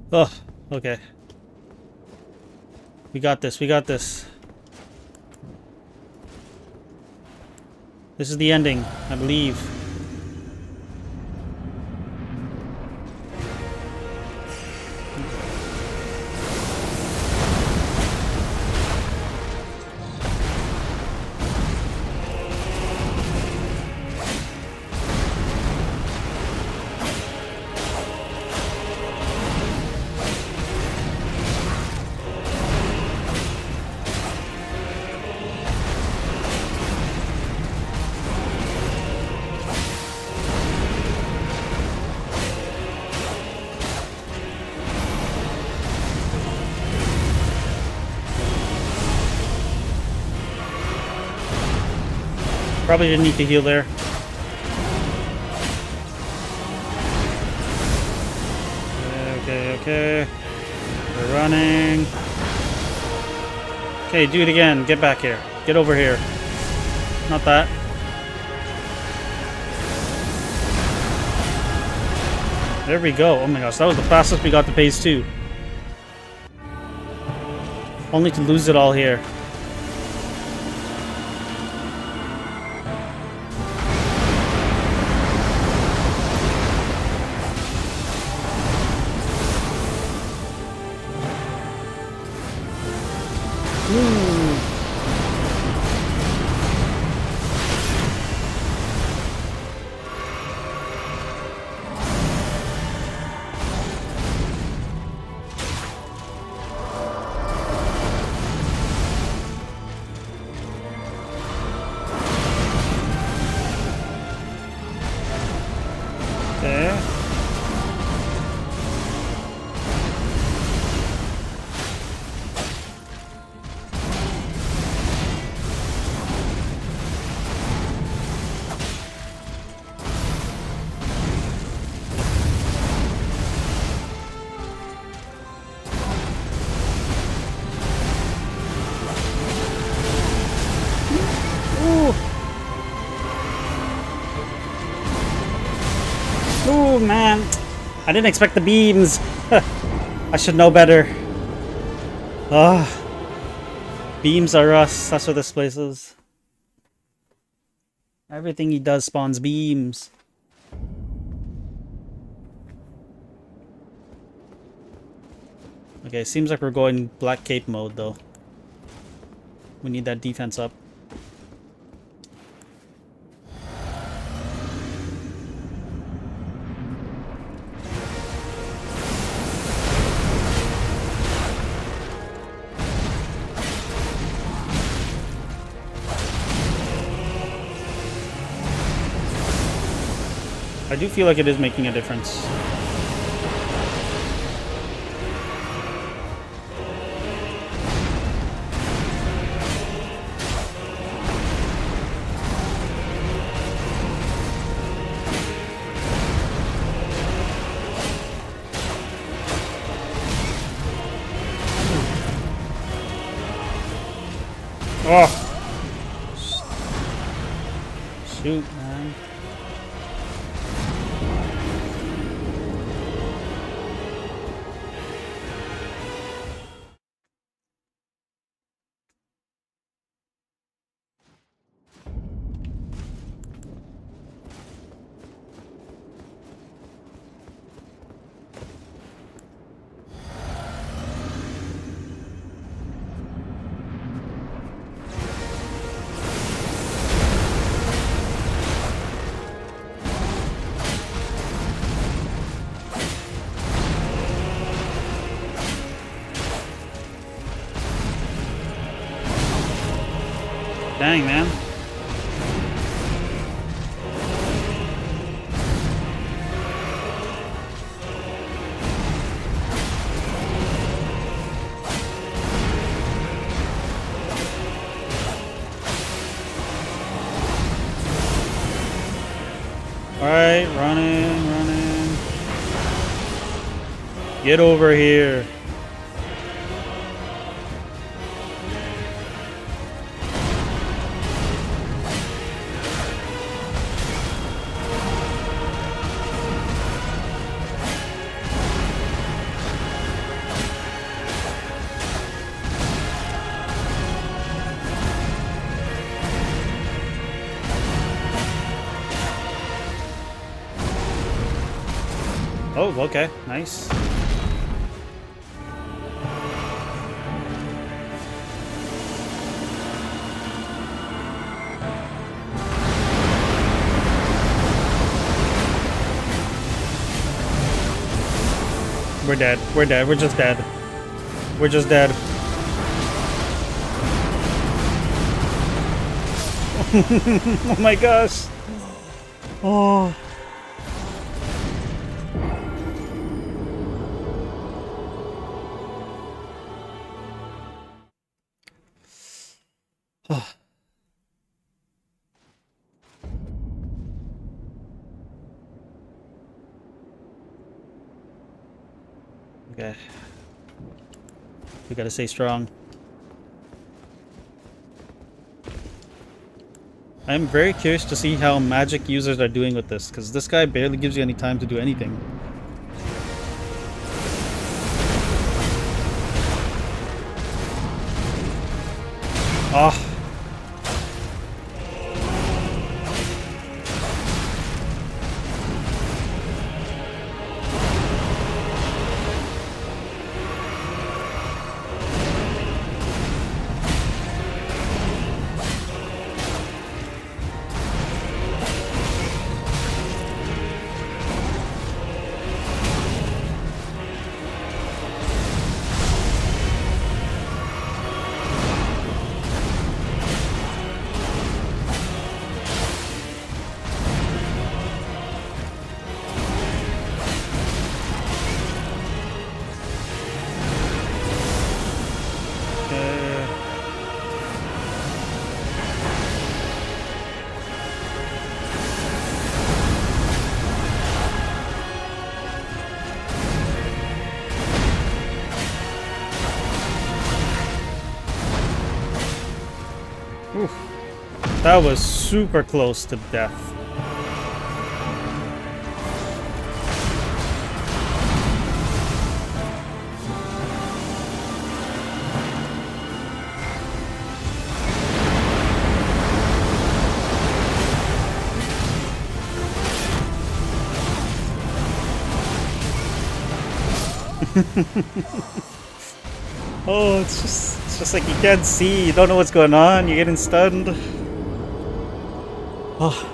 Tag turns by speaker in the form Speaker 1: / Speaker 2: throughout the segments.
Speaker 1: Oh, okay. We got this, we got this. This is the ending, I believe. Probably didn't need to heal there. Okay, okay. We're running. Okay, do it again. Get back here. Get over here. Not that. There we go. Oh my gosh, that was the fastest we got to phase 2. Only to lose it all here. Okay. Ooh, man. I didn't expect the beams. I should know better. Ah. Beams are us. That's what this place is. Everything he does spawns beams. Okay, seems like we're going Black Cape mode, though. We need that defense up. I do feel like it is making a difference. Oh! Shoot, man. Dang, man. Alright, running, running. Get over here. Oh, okay. Nice. We're dead. We're dead. We're just dead. We're just dead. Oh my gosh. Oh. Okay. We gotta stay strong. I'm very curious to see how magic users are doing with this, because this guy barely gives you any time to do anything. Oh. Oof. That was super close to death. Oh, it's just like you can't see, you don't know what's going on, you're getting stunned. Oh.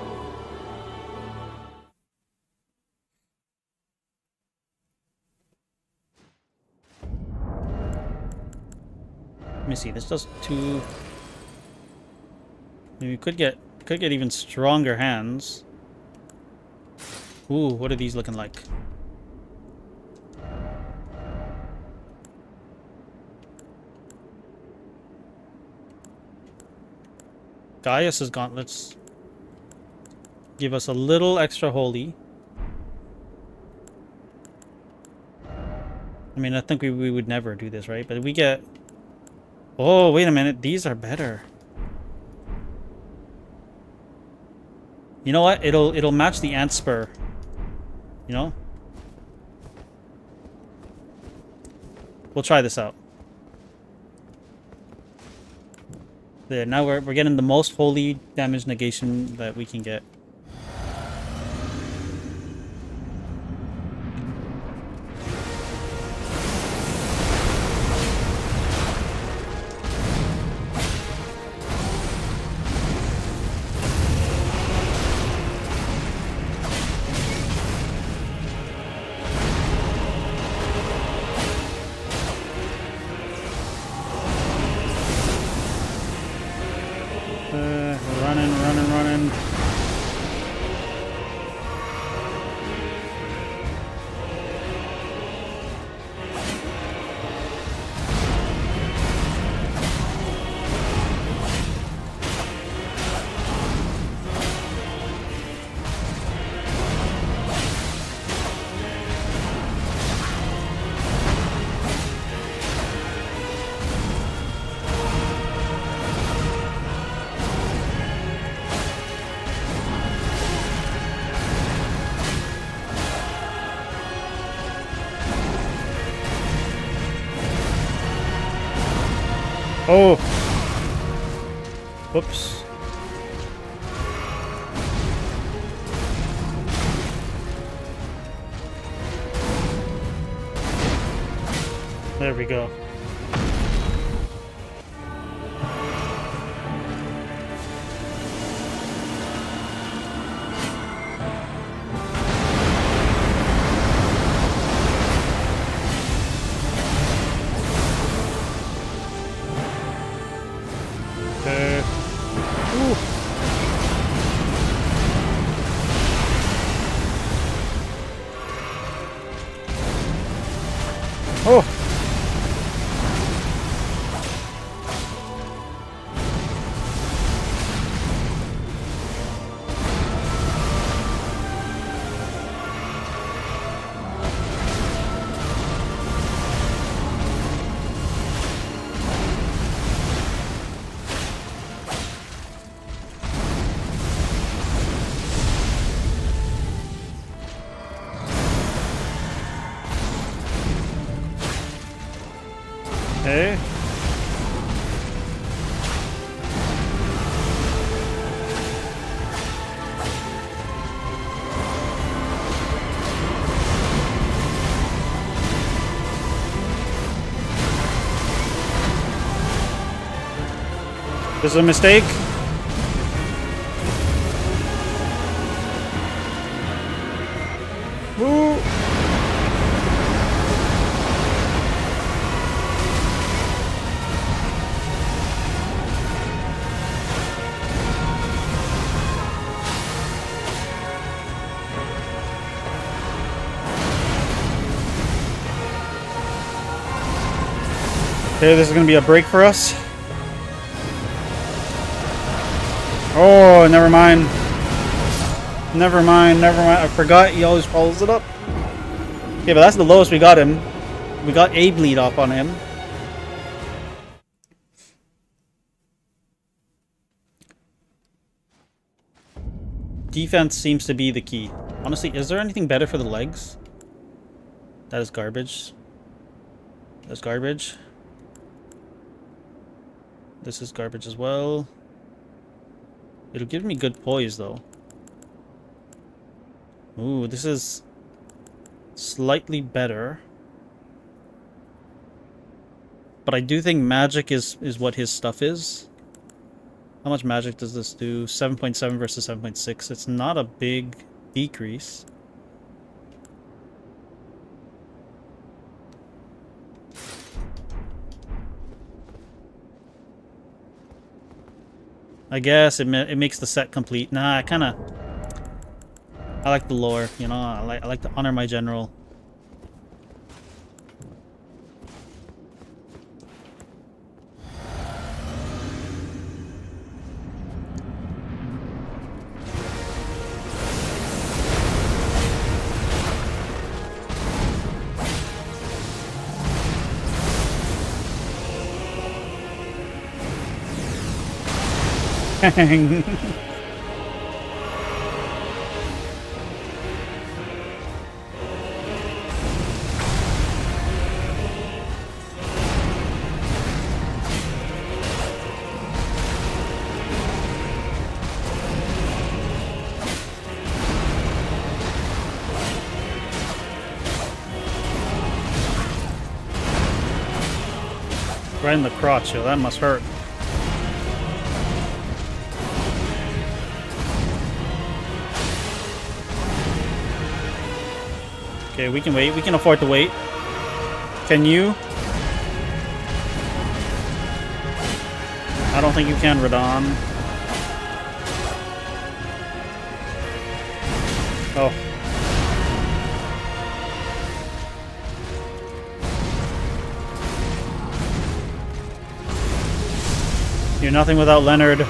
Speaker 1: Let me see, this does 2. Maybe we could get even stronger hands. Ooh, what are these looking like? Gaius's gauntlets give us a little extra holy. I mean, I think we would never do this, right? But we get... Oh, wait a minute. These are better. You know what? It'll match the ant spur. You know? We'll try this out. There, now we're getting the most holy damage negation that we can get. Running. Oh! Whoops. There we go. Okay. Ooh. Oh. Okay. This is a mistake. Woo. Okay, this is gonna be a break for us. Oh, never mind. Never mind, never mind. I forgot he always follows it up. Okay, but that's the lowest we got him. We got a bleed off on him. Defense seems to be the key. Honestly, is there anything better for the legs? That is garbage. That's garbage. This is garbage as well. It'll give me good poise, though. Ooh, this is slightly better. But I do think magic is what his stuff is. How much magic does this do? 7.7 versus 7.6. It's not a big decrease. I guess it makes the set complete. Nah, I like the lore, you know. I like to honor my general. Right in the crotch, yo. That must hurt. Okay, we can wait. We can afford to wait. Can you? I don't think you can, Radon. Oh. You're nothing without Leonard.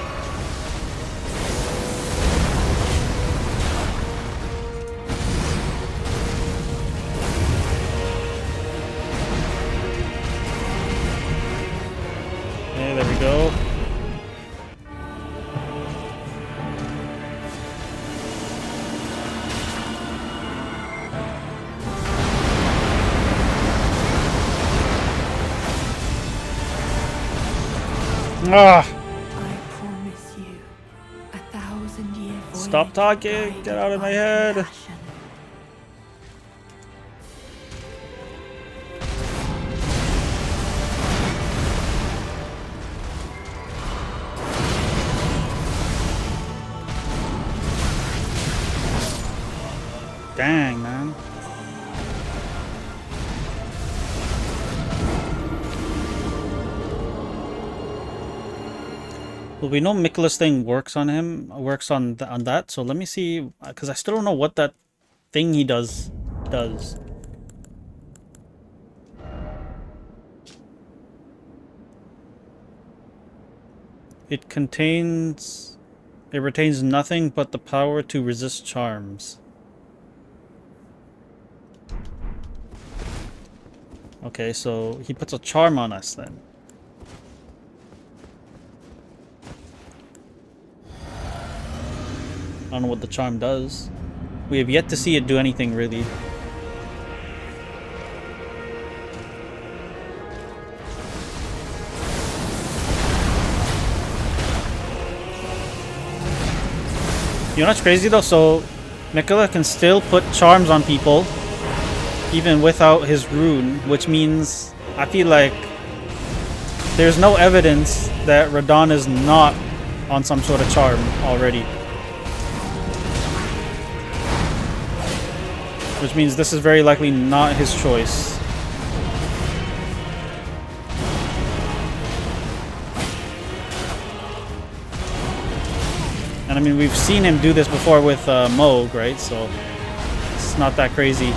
Speaker 1: Okay, there we go. Ah!
Speaker 2: I promise you, 1,000-year voyage.
Speaker 1: Stop talking! Get out of my head! Well, we know Miquella's thing works on him, works on on that. So let me see, because I still don't know what that thing he does. It retains nothing but the power to resist charms. Okay, so he puts a charm on us then. I don't know what the charm does. We have yet to see it do anything, really. You know what's crazy though? So, Miquella can still put charms on people, even without his rune, which means I feel like there's no evidence that Radahn is not on some sort of charm already. Which means this is very likely not his choice. And I mean, we've seen him do this before with Moog, right? So it's not that crazy.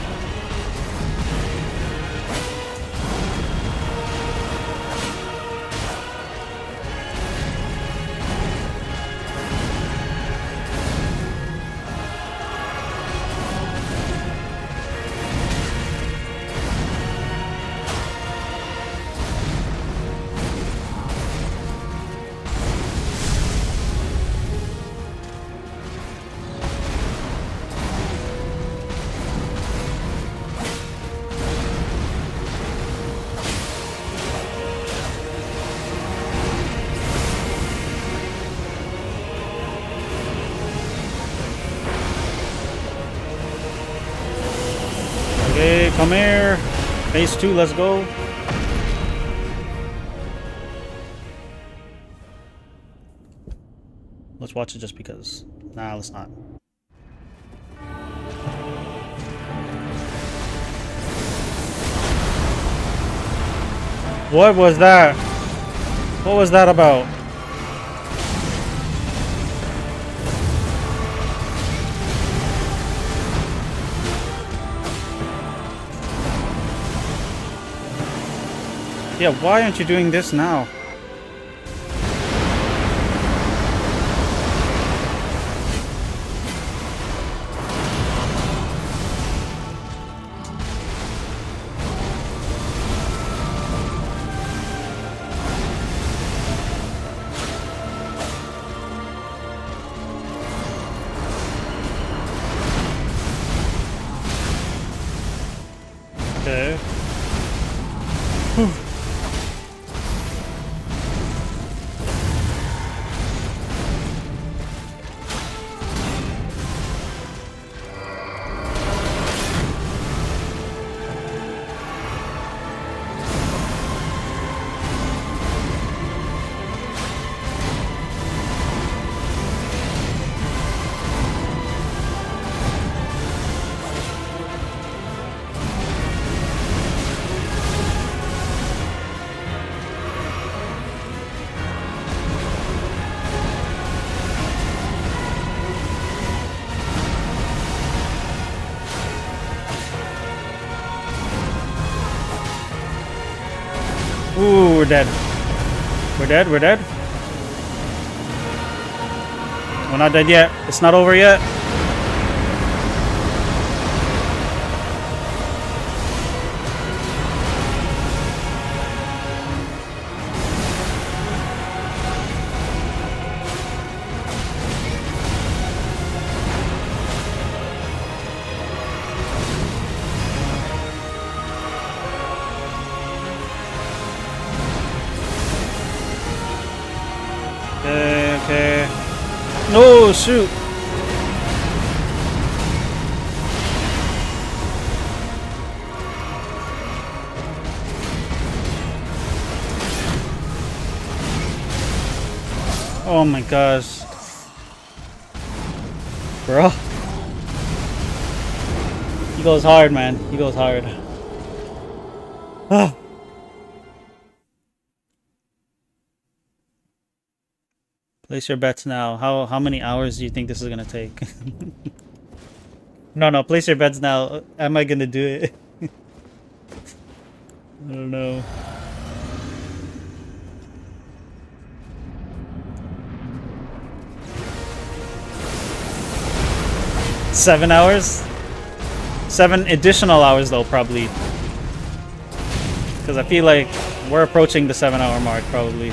Speaker 1: Okay, come here. Phase 2, let's go. Let's watch it just because. Nah, let's not. What was that? What was that about? Yeah, why aren't you doing this now? Okay. Ooh, we're dead. We're dead, we're dead. We're not dead yet. It's not over yet. Okay. No, shoot. Oh my gosh. Bro. He goes hard, man. He goes hard. Ah. Place your bets now. How many hours do you think this is gonna take? No, place your bets now. Am I gonna do it? I don't know. Seven hours? 7 additional hours though, probably. Because I feel like we're approaching the 7-hour mark, probably.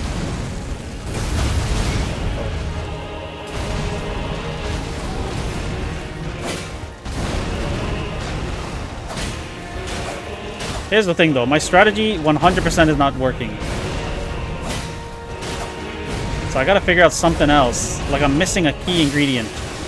Speaker 1: Here's the thing though, my strategy 100% is not working. So I gotta figure out something else. Like I'm missing a key ingredient.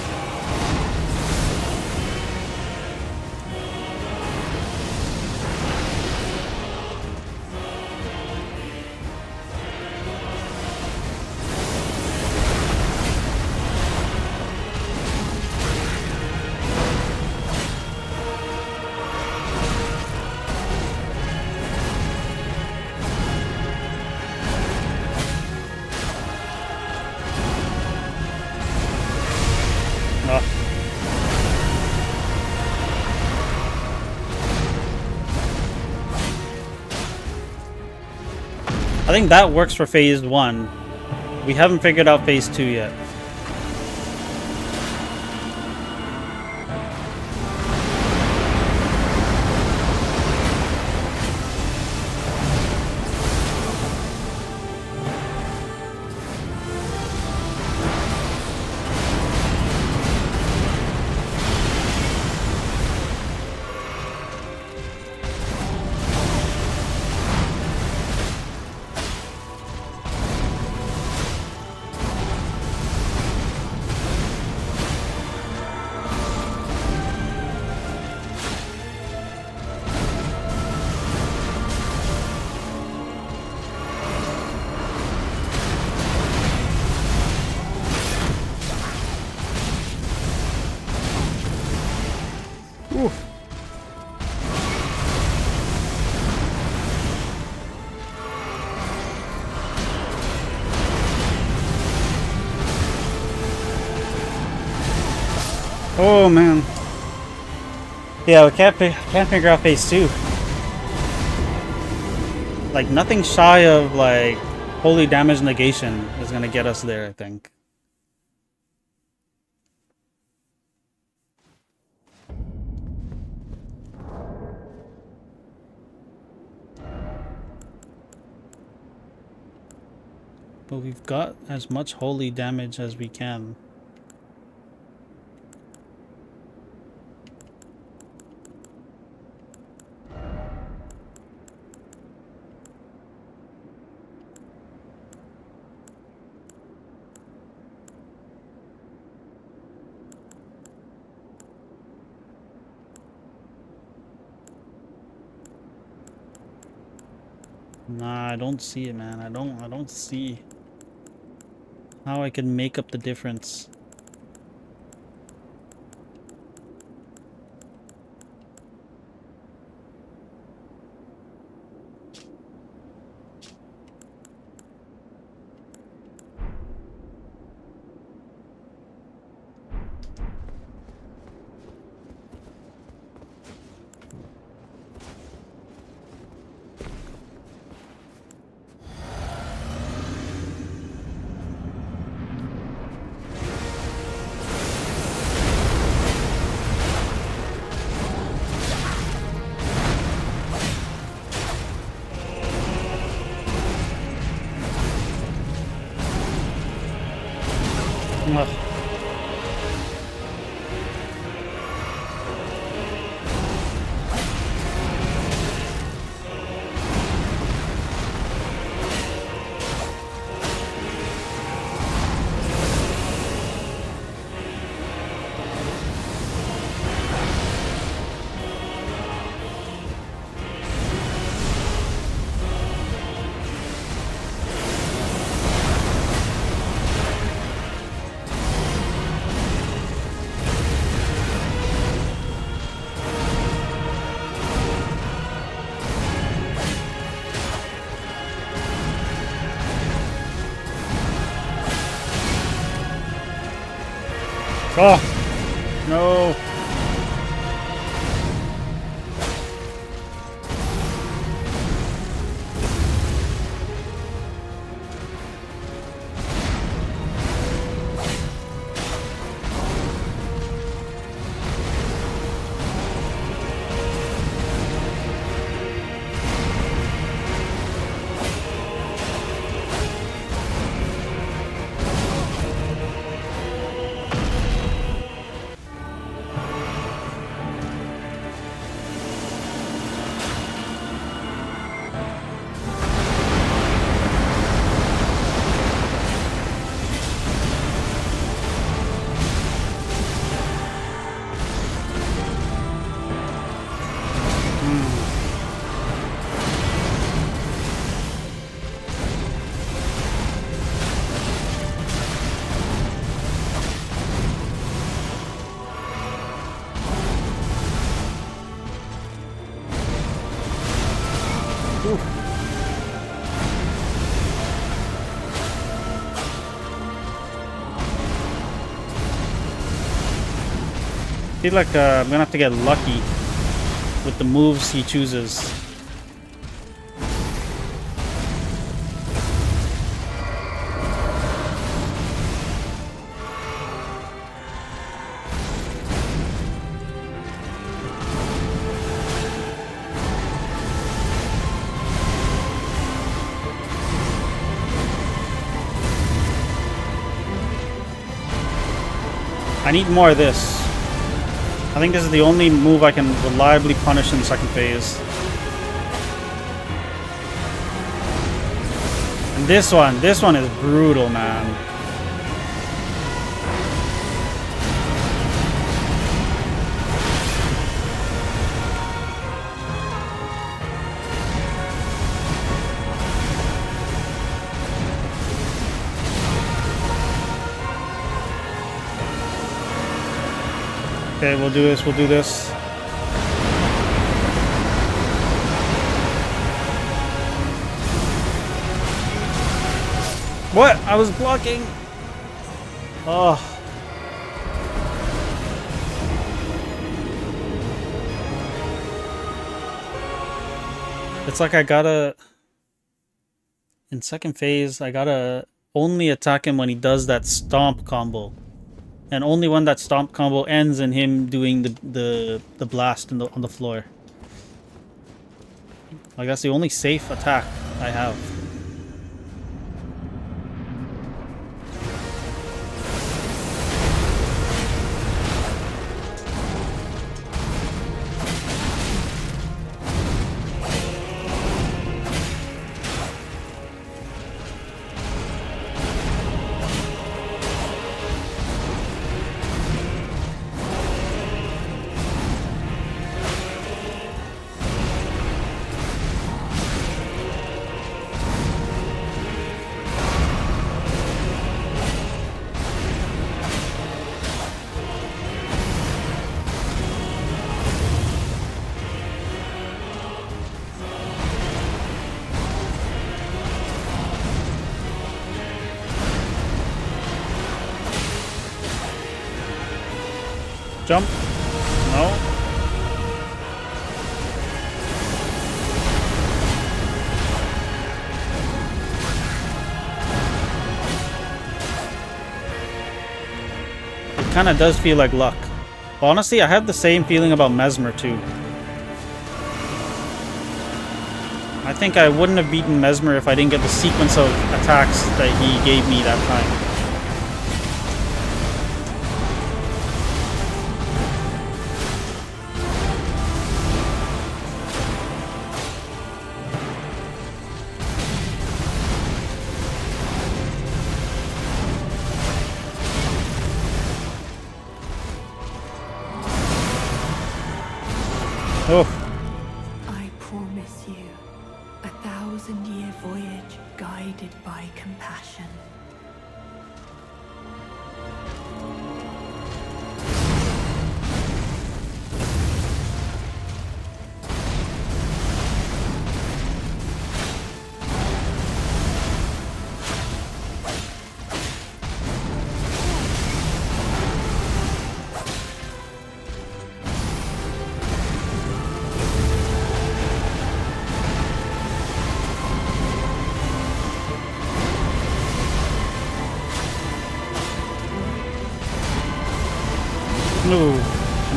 Speaker 1: I think that works for phase 1. We haven't figured out phase 2 yet. Oh man. Yeah, we can't figure out phase 2. Like nothing shy of like holy damage negation is gonna get us there, I think. But we've got as much holy damage as we can. Nah, I don't see it, man. I don't see how I can make up the difference. Ugh. Oh! No! I feel like I'm gonna have to get lucky with the moves he chooses. I need more of this. I think this is the only move I can reliably punish in the second phase. And this one is brutal, man. Okay, we'll do this, we'll do this. What? I was blocking! Oh. It's like I gotta... In second phase, I gotta only attack him when he does that stomp combo. And only when that stomp combo ends in him doing the blast on the floor. Like that's the only safe attack I have. Jump. No. It kind of does feel like luck. But honestly, I have the same feeling about Mesmer too. I think I wouldn't have beaten Mesmer if I didn't get the sequence of attacks that he gave me that time. Oh.
Speaker 2: I promise you 1,000-year voyage guided by compassion.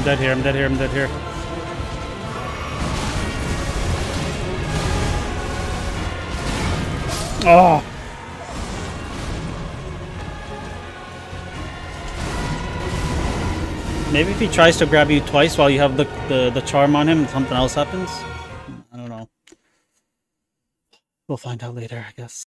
Speaker 1: dead here, I'm dead here, I'm dead here. Oh! Maybe if he tries to grab you twice while you have the charm on him, something else happens? I don't know. We'll find out later, I guess.